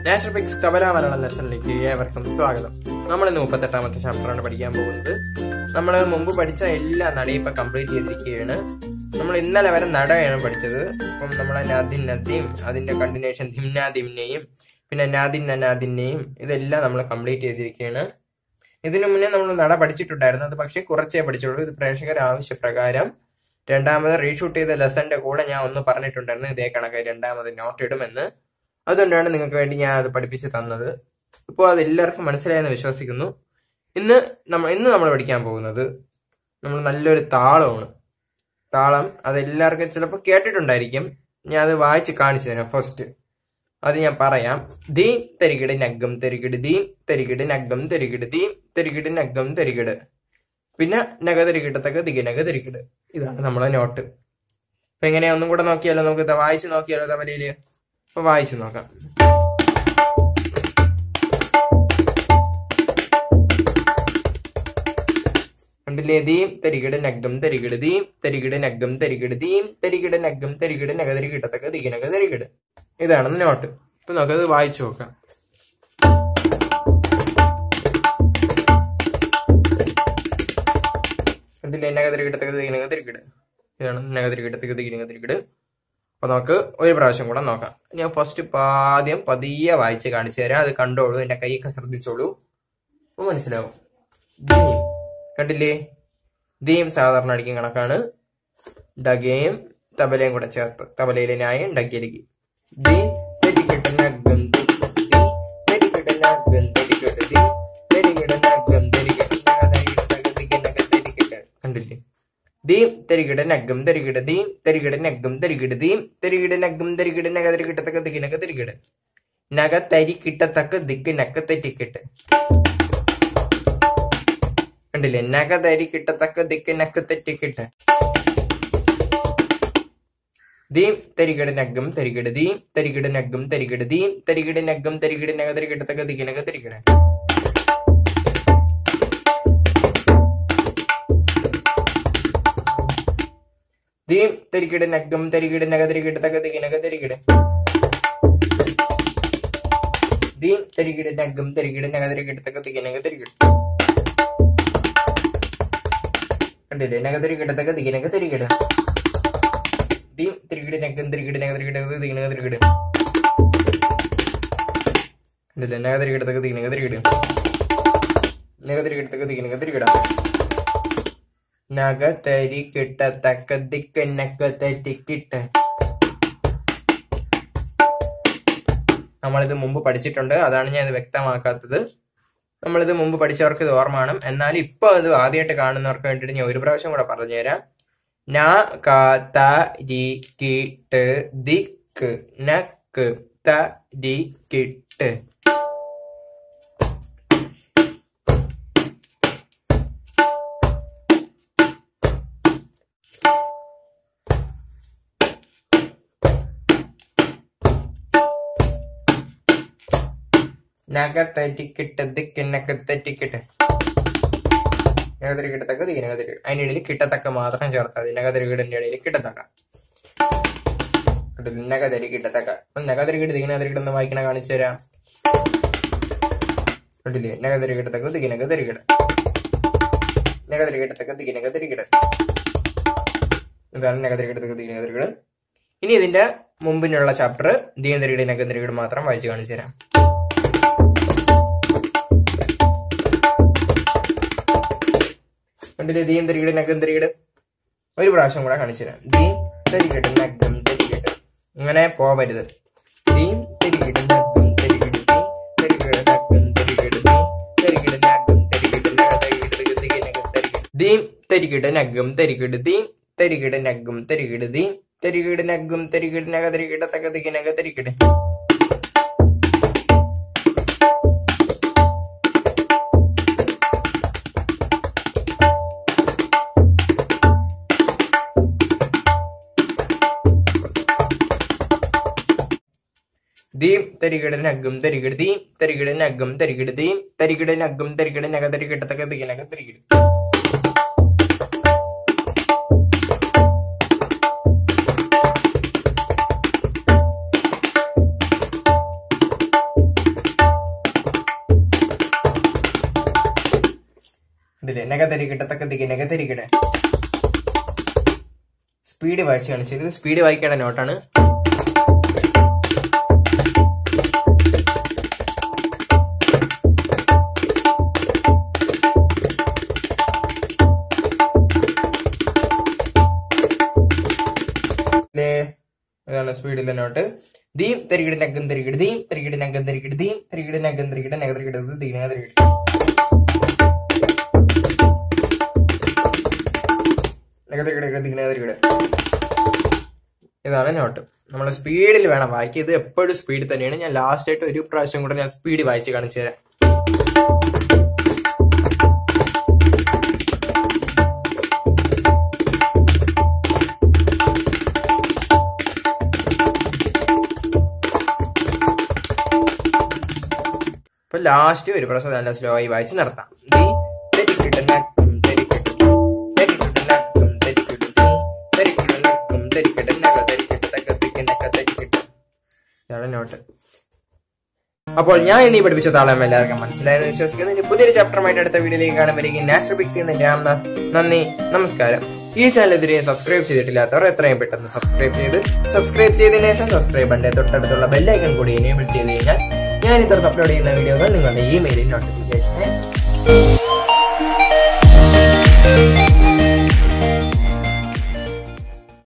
നാച്ചുറോപാത്തിക്സ് തബല മലയാളം ലെസണിലേക്ക് ഏവർക്കും സ്വാഗതം. നമ്മൾ ഇന്ന് 38ാമത്തെ ചാപ്റ്ററാണ് പഠിക്കാൻ പോകുന്നത്. നമ്മൾ മുമ്പ് പഠിച്ച എല്ലാ നടയും ഇപ്പൊ കംപ്ലീറ്റ് ചെയ്തിരിക്കുകയാണ്. നമ്മൾ ഇന്നലെ വരെ നടയാണ് പഠിച്ചത്. അപ്പം നമ്മളെ നാദിൻ നദിയും അതിന്റെ കണ്ടിന്യൂഷൻ ധിംനാദിമ്നെയും പിന്നെ നാദിൻ നനാദിനെയും ഇതെല്ലാം നമ്മൾ കംപ്ലീറ്റ് ചെയ്തിരിക്കുകയാണ്. ഇതിനു മുന്നേ നമ്മൾ നട പഠിച്ചിട്ടുണ്ടായിരുന്നു, അത് പക്ഷേ കുറച്ചേ പഠിച്ചുള്ളൂ. ഇത് പ്രേക്ഷകർ ആവശ്യപ്രകാരം രണ്ടാമത് റീഷൂട്ട് ചെയ്ത ലെസന്റെ കൂടെ ഞാൻ ഒന്ന് പറഞ്ഞിട്ടുണ്ടായിരുന്നു ഇതേ കണക്ക് രണ്ടാമത് നോട്ട് ഇടുമെന്ന്. അതുകൊണ്ടാണ് നിങ്ങൾക്ക് വേണ്ടി ഞാൻ അത് പഠിപ്പിച്ച് തന്നത്. ഇപ്പോൾ അത് എല്ലാവർക്കും മനസ്സിലായെന്ന് വിശ്വസിക്കുന്നു. ഇന്ന് നമ്മൾ പഠിക്കാൻ പോകുന്നത് നമ്മൾ നല്ലൊരു താളമാണ്. താളം അതെല്ലാവർക്കും ചിലപ്പോൾ കേട്ടിട്ടുണ്ടായിരിക്കും. ഞാൻ അത് വായിച്ച് കാണിച്ചു തരാം. ഫസ്റ്റ് അത് ഞാൻ പറയാം. ദീ തരികിട് നഗ്ഗം തരികിട് ദീം തരികിട് നഗ്ഗം തരികിട് ദീം തരികിട് നഗ്ഗം തരികിട്, പിന്നെ നഗ തരികിടത്തൊക്കെ ദിഗനഗ തരികിട്. ഇതാണ് നമ്മളെ നോട്ട്. അപ്പൊ എങ്ങനെയാ ഒന്നും കൂടെ നോക്കിയാലോ, നമുക്ക് വായിച്ചു നോക്കിയാലോ തബലയില്. അപ്പൊ വായിച്ചു നോക്കാം. കണ്ടില്ലേ? ദീം തരികിട് നഗ്ഗം തരികിട് ദീം തരികിട് നഗ്ഗം തരികിട് ദീം തരികിട് നഗ്ഗം തരികിട് നഗ തരികിടത്തൊക്കെ ദിഗനഗ തരികിട്. ഇതാണ് നോട്ട്. ഇപ്പൊ നമുക്കത് വായിച്ചു നോക്കാം. കണ്ടില്ലേ? നഗതരികിടത്തൊക്കെ ദിഗനഗ തരികിട്. ഇതാണ് നഗതരികിടത്തൊക്കെ ദിഗനഗ തരികിട്. അപ്പൊ നമുക്ക് ഒരു പ്രാവശ്യം കൂടെ നോക്കാം. ഞാൻ ഫസ്റ്റ് ആദ്യം പതിയെ വായിച്ച് കാണിച്ചു തരാം. അത് കണ്ടോളൂ, എന്റെ കൈയൊക്കെ ശ്രദ്ധിച്ചോളൂ, അപ്പൊ മനസ്സിലാവും. ദീം കണ്ടില്ലേ? ദീം സാധാരണ അടിക്കും കണക്കാണ്. ഡഗയും തബലയും കൂടെ ചേർത്ത് തബലയിലെ ന്യായം ഡഗയിലേക്ക്. ദീം തരികിട നഗ്ഗം തരികിട നഗ്ഗം തരികിട ദീം തരികിട നഗ്ഗം തരികിട കണ്ടില്ലേ? ദീം തരികിട നഗ്ഗം തരികിട ദീം തരികിട നഗ്ഗം തരികിട ദീം തരികിട നഗ്ഗം തരികിട നഗ തരികിടത്തക്ക ദിക്കിനക തരികിട നഗ തരികിട്ടത്തക്ക ദിക്ക് നക്ക തെറ്റിക്കിട്ട്. കണ്ടില്ലേ? നഗ തരികിട്ടത്തക്ക ദിക്ക് നക്ക തെറ്റിക്കിട്ട്. ദീം തരികിട നഗ്ഗം തരികിട ദീം തരികിട നഗ്ഗം തരികിട ദീം തരികിട നഗ്ഗം തരികിട നഗ തരികിടത്തക്ക ദിക്കിനക തരികിട. ദീം തരികിട നഗ്ഗം തരികിട നഗ തരികിടത്തക്ക ദിക്കിനക തരികിട. ദീം തരികിട നഗ്ഗം തരികിട നഗ തരികിടത്തക്ക ദിക്കിനക തരികിട. കണ്ടില്ലേ? നഗ തരികിടത്തക്ക ദിക്കിനക തരികിട. ദീം തരികിട നഗ്ഗം തരികിട നഗ തരികിടത്തക്ക ദിക്കിനക തരികിട. കണ്ടില്ലേ? നഗ തരികിടത്തക്ക ദിക്കിനക തരികിട. നഗ തരികിടത്തക്ക ദിക്കിനക തരികിട. നഗ തരികിട്ടത്തക്ക ദിക്കിനക തെറ്റിക്കിട്ട്. നമ്മളിത് മുമ്പ് പഠിച്ചിട്ടുണ്ട്, അതാണ് ഞാൻ ഇത് വ്യക്തമാക്കാത്തത്. നമ്മളിത് മുമ്പ് പഠിച്ചവർക്ക് ഇത് ഓർമ്മ വേണം. എന്നാലും ഇപ്പൊ അത് ആദ്യമായിട്ട് കാണുന്നവർക്ക് വേണ്ടിയിട്ട് ഞാൻ ഒരു പ്രാവശ്യം കൂടെ പറഞ്ഞുതരാം. നരിക്കിട്ട് ദിക്ക് നക്ക് തരികിട്ട്. നഗ തരിക്കിട്ട് ദിക്ക് നക്ക് തെറ്റിക്കിട്ട്. നഗതരികിട്ടത്തക്ക ദിക്കിനക തരികിട. അതിന്റെ ഇടയിൽ കിട്ടത്തക്ക മാത്രം ചേർത്താൽ മതി. നഗതരികിടന്റെ ഇടയിൽ കിട്ടത്തക്ക. നഗതരി കിട്ടത്തക്ക. നഗതരികിട്ട് ദിക്കിനകതരികിടന്ന് വായിക്കണ കാണിച്ചു തരാം. കണ്ടില്ലേ? നഗതരികിട്ടത്തക്ക ദിക്കിനക തരികിട. നഗതരികിട്ടത്തക്ക ദിക്കിനക തരികിട. ഇതാണ് നഗതരികിടത്തക്ക ദിക്കിനക തരികിട. ഇനി ഇതിന്റെ മുമ്പിനുള്ള ചാപ്റ്റർ ദീം തരികിട നഗ തരികിട മാത്രം വായിച്ച് കാണിച്ചു തരാം. കണ്ടില്ലേ? ദീം തരികിട നഗ്ഗം തരികിട. ഒരു പ്രാവശ്യം കൂടെ കാണിച്ചു തരാം. ദീം തരികിട നഗ്ഗം തരികിട. ഇങ്ങനെ പോവരുത്. ദീം തരികിട നഗ്ഗം തരികിട ദീം തരികിട നഗ്ഗം തരികിട ദീം തരികിട നഗ്ഗം തരികിട നഗ തരികിട ദിഗനഗ തരികിട. ദീം തരികിട നഗ്ഗം തരികിട ദീം തരികിട നഗ്ഗം തരികിട ദീം തരികിട നഗ്ഗം തരികിട നഗ തരികിടത്തക്ക ദിഗനഗ തരികിട. ദീം തരികിട നഗ്ഗം തരികിട ദീം തരികിട നഗ്ഗം തരികിട ദീം തരികിട നഗ്ഗം തരികിട നഗ തരികിടത്തക്ക ദിഗനഗ തരികിട. നെഗതരികിട തക്കതിക്ക് നെഗതരികിട. സ്പീഡ് വായിച്ച് കാണിച്ചത്. ഇത് സ്പീഡ് വായിക്കേണ്ട നോട്ടാണ്. ഇതാണ് സ്പീഡിലെ നോട്ട്. ദീം തരികിട നഗം തരികിട ദീം തരികിട നഗം തരികിട ദീം തരികിട നഗം തരികിട നഗതരികിട ദീനഗതരികിട. ഇതാണ് നോട്ട്. നമ്മൾ സ്പീഡിൽ വേണം വായിക്കുക. ഇത് എപ്പോഴും സ്പീഡ് തന്നെയാണ്. ഞാൻ ലാസ്റ്റ് ആയിട്ട് ഒരു പ്രാവശ്യം കൂടെ ഞാൻ സ്പീഡ് വായിച്ച് കാണിച്ചു തരാം. അപ്പൊ ലാസ്റ്റ് ഒരു പ്രാവശ്യം നല്ല സ്ലോ ആയി വായിച്ച് നടത്താം. നോട്ട്. അപ്പോൾ ഞാൻ ഇനി പഠിപ്പിച്ച താളം എല്ലാവർക്കും മനസ്സിലായെന്ന് വിശ്വസിക്കുന്നു. ഇനി പുതിയൊരു ചാപ്റ്ററുമായിട്ട് അടുത്ത വീഡിയോയിലേക്ക് കാണുമ്പോഴേക്കും നാസ്ട്രോപിക്സ് രാംനാഥ്. നന്ദി, നമസ്കാരം. ഈ ചാനൽ ഇതിനെ സബ്സ്ക്രൈബ് ചെയ്തിട്ടില്ലാത്തവർ എത്രയും പെട്ടെന്ന് സബ്സ്ക്രൈബ് ചെയ്തതിനു ശേഷം സബ്സ്ക്രൈബ് ബട്ടന്റെ തൊട്ടടുത്തുള്ള ബെല്ലൈക്കൺ കൂടി എനേബിൾ ചെയ്ത് കഴിഞ്ഞാൽ ഞാൻ ഇത്തരത്തിൽ അപ്ലോഡ് ചെയ്യുന്ന വീഡിയോകൾ നിങ്ങളുടെ ഇമെയിലിൽ നോട്ടിഫിക്കേഷൻ